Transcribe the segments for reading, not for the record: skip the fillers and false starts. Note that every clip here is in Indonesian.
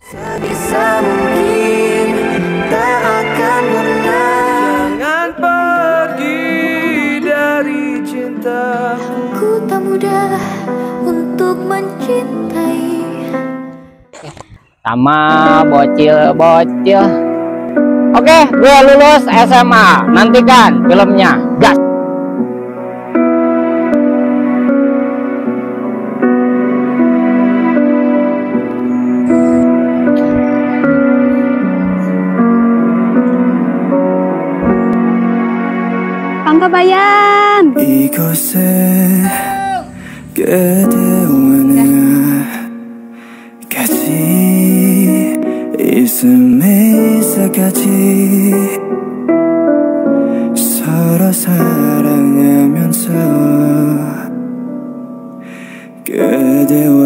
Sebisa mungkin tak akan pernah. Jangan pergi dari cintaku. Ku tak mudah untuk mencintai. Sama bocil-bocil. Oke, gue lulus SMA. Nantikan filmnya. Gas. Pangkabayan. 이곳에 그대와는 같이 있음에 있어까지 서로 사랑하면서 그대와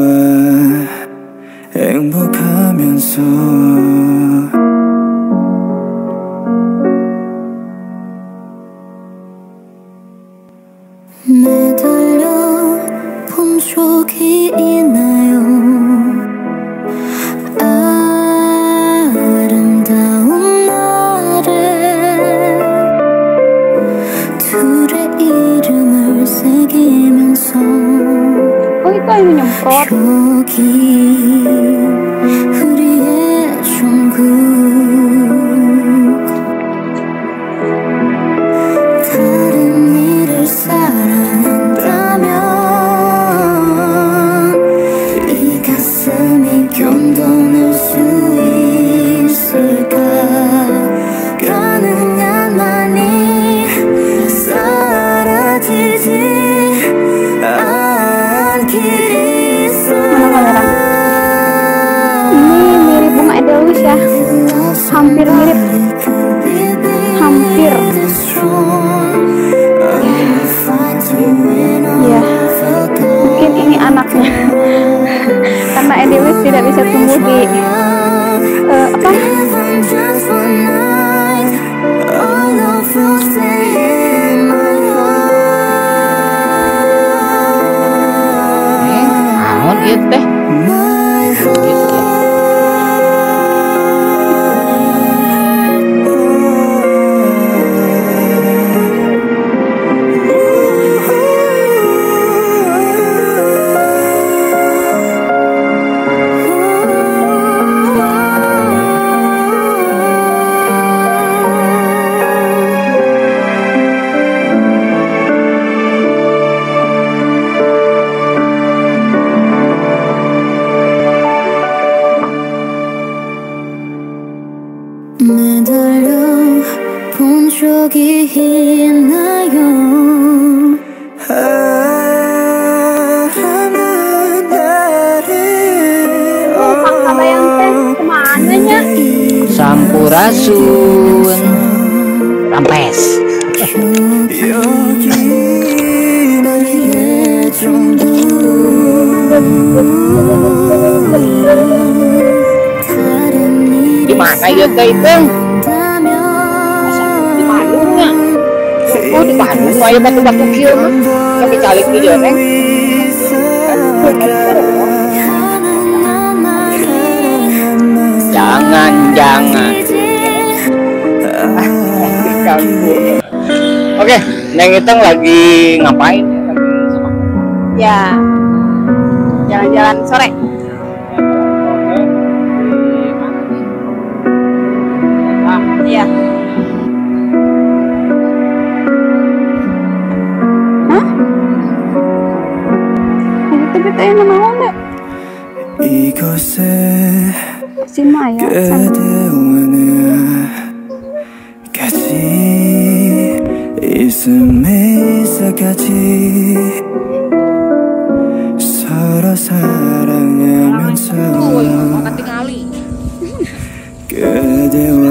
행복하면서 매달려 본 적이 있나요? 아름다운 날에 둘의 이름을 새기면서 여기 우리의 천국. 다른 일을 사랑한다면 이 가슴이 견뎌낼 수 있을까? 가능한만이 사라지지 않기 있어. Ini mirip bunga edelweiss ya, hampir mirip, hampir. Ya, mungkin ini anaknya. Karena edelweiss tidak bisa tumbuh di apa? Naon ieu teh? 매달려 본 적이 있나요? Pangkabayan teh kemana nya? Sampurasun. Rampes. 여기 우리의 천국. Di mana ieu teh Ipeng? Di Bandung nya. Oh, di Bandung aya batu-batu kieu mah. Tapi calik di dieu neng. Jangan. Oke, Neng Iteng lagi ngapain? Lagi sama Ya, jalan-jalan sore. Iya. Hah? Tapi tanya mau nggak? 이곳에 Si Maya sama 그대와는 같이 있음에 있어까지 서로 사랑하면서 그대와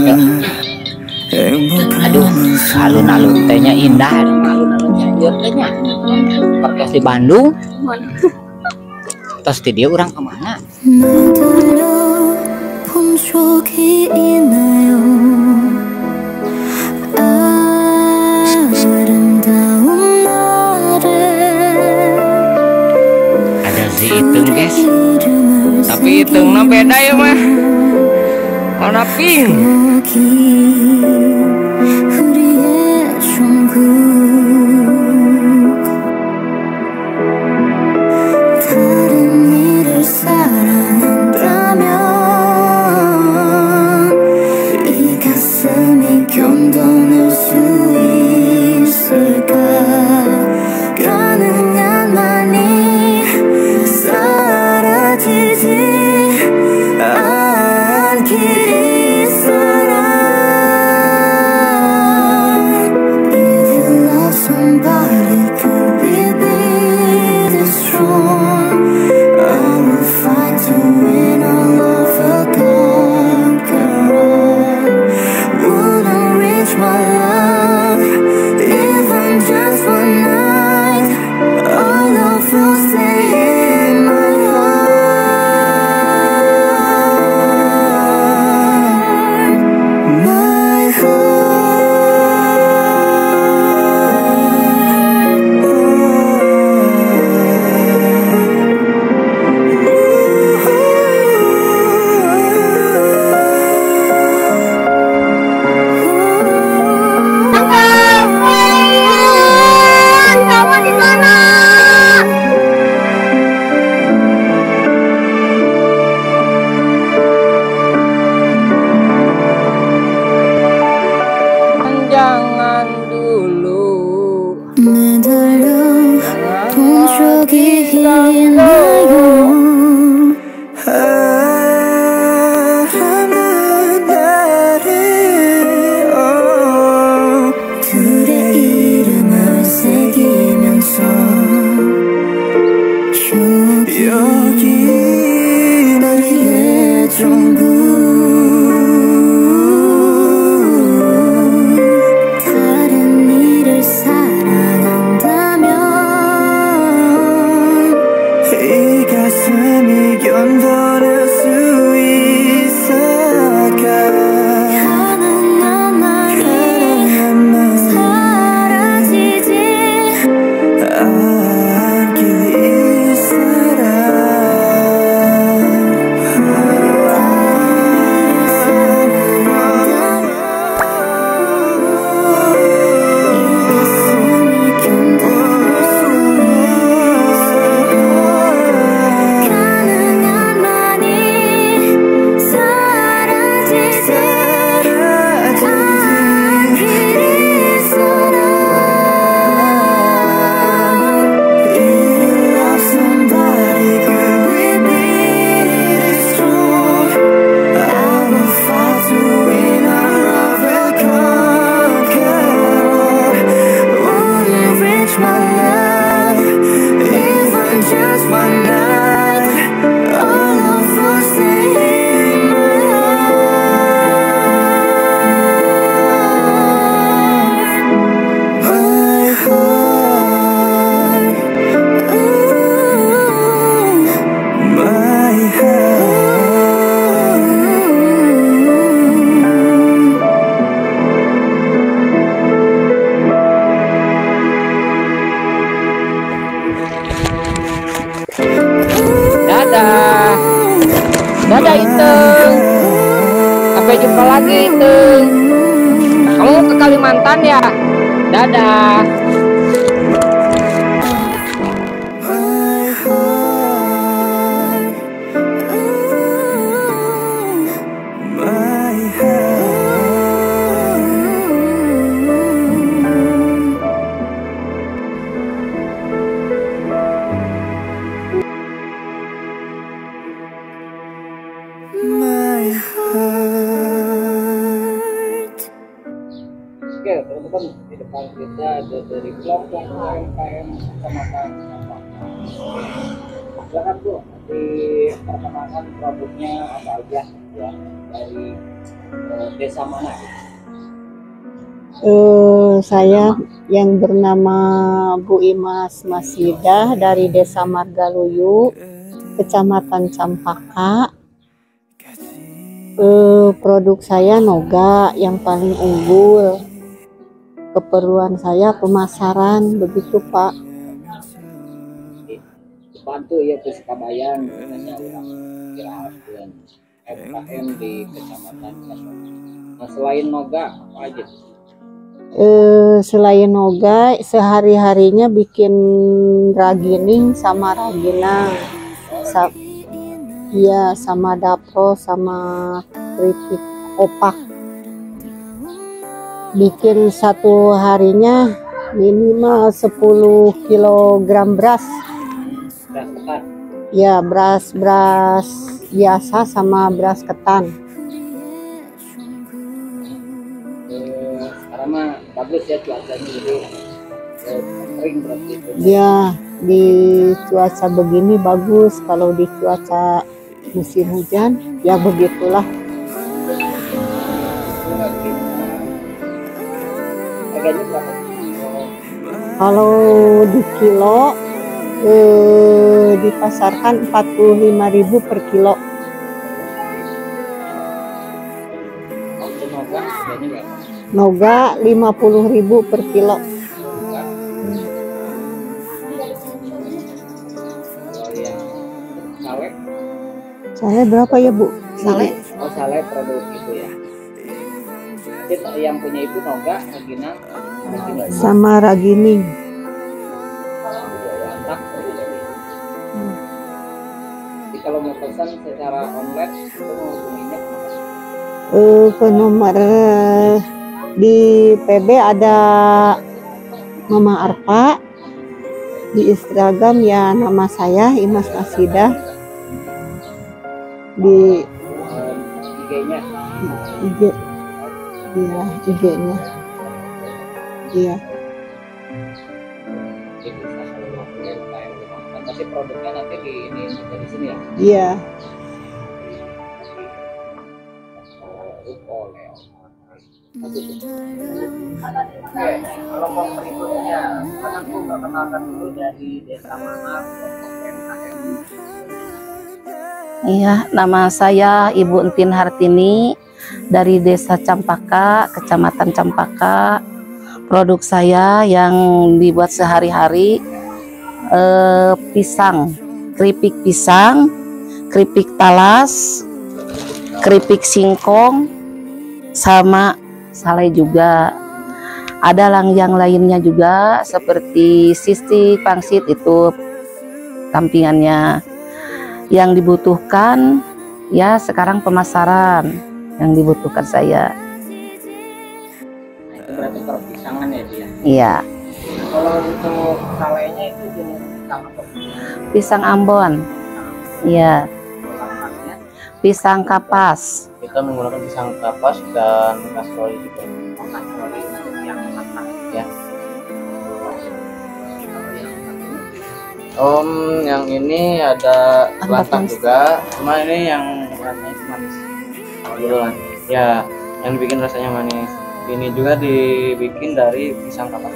Aduh, 행복하면서 alun-alun tehnya indah, alun-alunnya ieu tehnya. Podcast di Bandung. Terus di dia orang kemana? 매달려 본 적이 있나요? 아름다운 날에 Ada si Iteng guys. Tapi Gantengnya beda ya mah. Warna pink. 우리의 천국 다른 일을 사랑한다면 이 가슴이 견뎌낼 수 있을까 가능한 만이 사라지지 않기를 somebody, could we be this strong? I will fight to win our love a conqueror. Wouldn't reach my love, even just one night. Our love will stay in my heart. My heart. Jangan dulu 매달려 본 적이 있나요 하는 나를 둘의 이름을 새기면서 여기 우리의 전부 다른 일을 사랑한다면 이 가슴이 견뎌낼 수 있을까 가능한 말이 사라지지 않길 있어라 Dadah Iteng. Sampai jumpa lagi Iteng. Kamu ke Kalimantan ya? Dadah. Oke teman-teman, di depan kita ada dari kelompok UMKM Kecamatan Sampakha. Silakan Bu, diperkenalkan produknya apa aja ya, dari desa mana? Saya yang bernama Bu Imas Masida dari Desa Margaluyu, Kecamatan Sampakha. Produk saya Noga yang paling unggul. Keperluan saya pemasaran, begitu Pak. Depan itu ya Pusikabayan katanya orang kira-kira FKM di Kecamatan Kasong. Nah selain noga apa aja? Selain noga, sehari-harinya bikin ragining sama raginang. Iya, sama dapro sama keripik opak. Bikin satu harinya minimal 10 kilogram beras. Beras ketan. Ya, beras biasa sama beras ketan. Sekarang mah bagus ya cuacanya, jadi kering berarti itu. Ya, di cuaca begini bagus. Kalau di cuaca musim hujan, ya begitulah. Harganya berapa? Kalau di kilo dipasarkan 45.000 per kilo. Untuk noga harganya berapa? Noga 50.000 per kilo. Kalau yang sale? Sale berapa ya Bu? Sale? Oh sale produk itu ya. Jadi yang punya itu noga, raginang, Sama ragining. mantap. Jadi kalau mau pesan secara online itu mau hubunginya Ke nomor di PB ada Mama Arpa, di Instagram ya nama saya Imas Asidah, di IG-nya. IG, iya IG-nya, iya. Tapi produknya nanti di sini ya. Iya. Oke, kalau mau berikutnya, kan aku perkenalkan dulu dari Desa mana, UMKM. Iya, nama saya Ibu Entin Hartini dari Desa Campaka, Kecamatan Campaka. Produk saya yang dibuat sehari-hari pisang, keripik pisang, keripik talas, keripik singkong, sama sale juga. Ada yang lainnya juga seperti sistik, pangsit, itu sampingannya. Yang dibutuhkan ya sekarang pemasaran yang dibutuhkan saya. Nah, itu berarti perpisangan ya dia. Iya. Kalau untuk salenya itu jenis pisang apa? Pisang Ambon. Iya. Lampaknya Pisang kapas. Kita menggunakan pisang kapas dan kastroli juga. kastroli untuk yang matang Ya. Kalau yang Yang ini ada lantang Manis. juga, cuma ini yang rasanya itu manis. Kebetulan. Ya, yang bikin rasanya manis. Ini juga dibikin dari pisang kapas.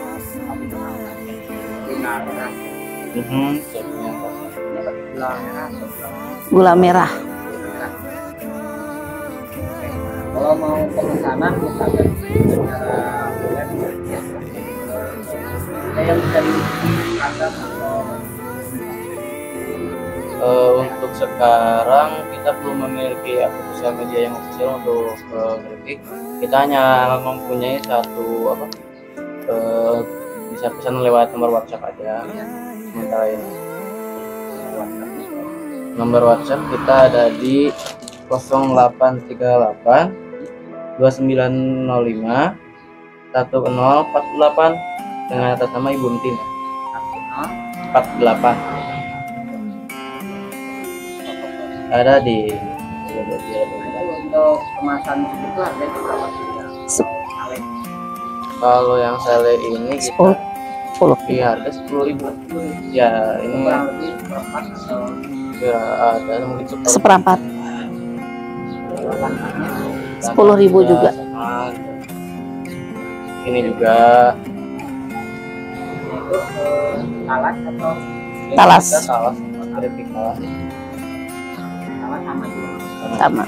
Jadinya Gula merah. kalau mau pemesanan misalkan secara web yang bisa dianggap untuk sekarang kita belum memiliki akun sosial media yang official untuk keripik. Kita hanya mempunyai satu bisa pesan lewat nomor WhatsApp aja. Sementara ini nomor WhatsApp kita ada di 0838 2905 1048 dengan atas nama Ibu Entin. 48 ada di untuk kemasan segitu harganya berapa sih? Kalau yang sale ini kita 10. di harga 10.000. Ya ini Kurang lebih seperempat atau ya, ada mungkin Seperempat. 10.000 juga. Ini juga itu talas atau Talas. talas keripik talas. talas sama juga. Sama.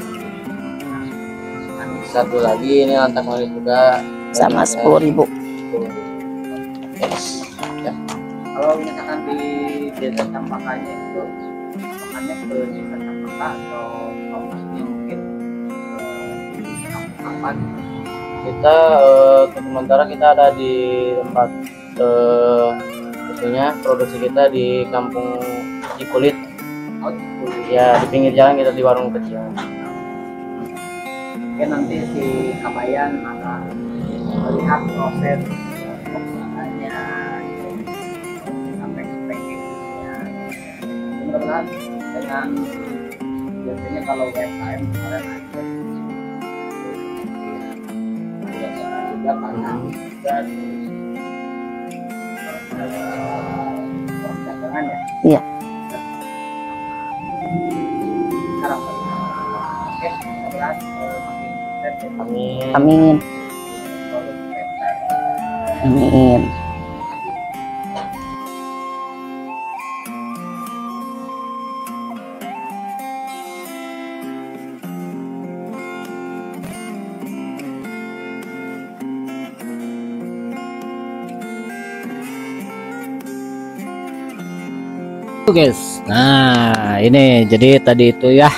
Satu lagi ini lantak manis juga Sama 10.000. Yes. Ya. Kalau misalkan di desa Campakanya itu makannya ke desa Campaka atau lokasinya mungkin di kampung apa? Kita untuk sementara kita ada di tempat itunya produksi kita di Kampung Cikulit. Oh, Cikulit. Ya, di pinggir jalan kita di warung kecil. Mungkin nanti si Kabayan akan melihat proses usahanya sampai packagingnya. Mudah-mudahan dengan biasanya kalau UMKM kemarin aja juga karena dan perdagangan ya. Iya. Sekarang oke, mudah-mudahan makin sukses ya. Amin. Amin. Amin. Guys, nah ini jadi tadi itu ya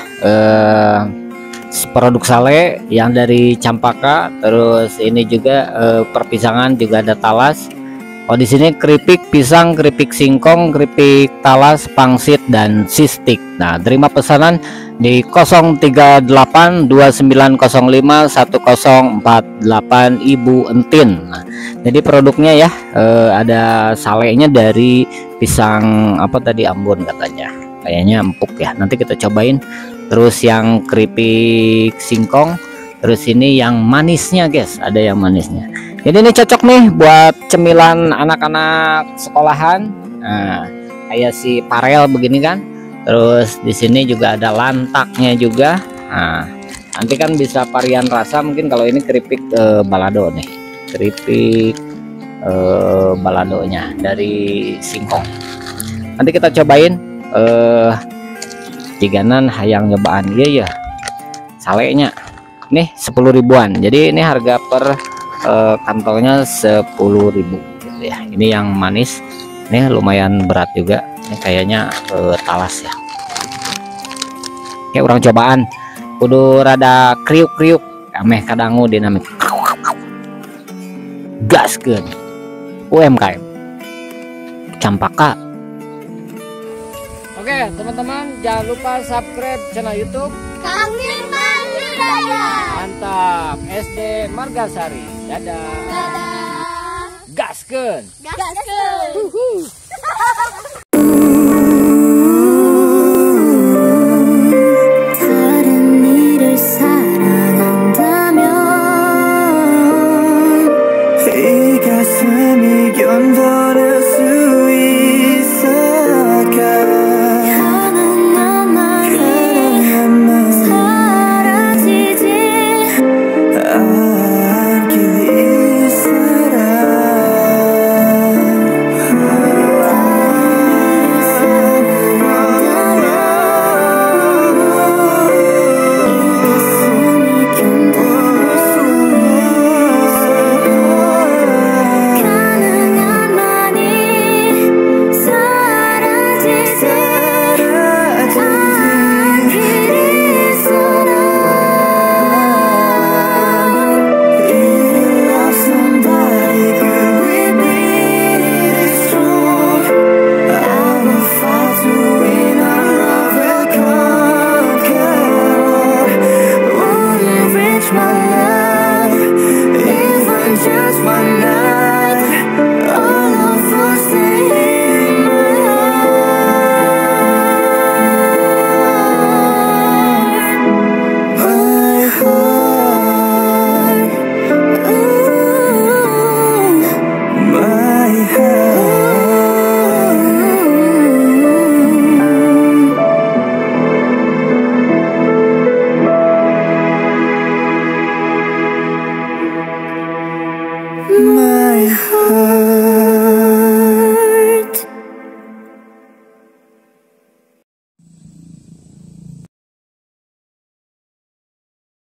produk sale yang dari Campaka, terus ini juga perpisangan juga ada talas. Oh di sini keripik pisang, keripik singkong, keripik talas, pangsit dan sistik. Nah terima pesanan di 03829051048 Ibu Entin. Nah, jadi produknya ya ada salenya dari pisang apa tadi Ambon katanya, kayaknya empuk ya, nanti kita cobain. Terus yang keripik singkong, terus ini yang manisnya guys, ada yang manisnya. Jadi ini cocok nih buat cemilan anak-anak sekolahan. Nah kayak si parel begini kan. Terus di sini juga ada lantaknya juga. Nah nanti kan bisa varian rasa, mungkin kalau ini keripik balado nih, keripik baladonya dari singkong. Nanti kita cobain jiganan hayang nyobaan ya salenya nih 10 ribuan. Jadi ini harga per kantongnya 10.000 gitu ya. Ini yang manis, ini lumayan berat juga. Ini kayaknya talas ya. Kayak orang cobaan kudu rada kriuk-kriuk ameh kadangu dinamik gaskeun UMKM Campaka. Oke teman-teman, jangan lupa subscribe channel YouTube Kang Firman Hidayat. Mantap SD Margasari. Dadah. Gaskeun. Gaskeun. 다른 이를 사랑한다면 이 가슴이 견뎌낼 수 있을까 가는 나만이 사라지지 안길 이 사랑 my heart.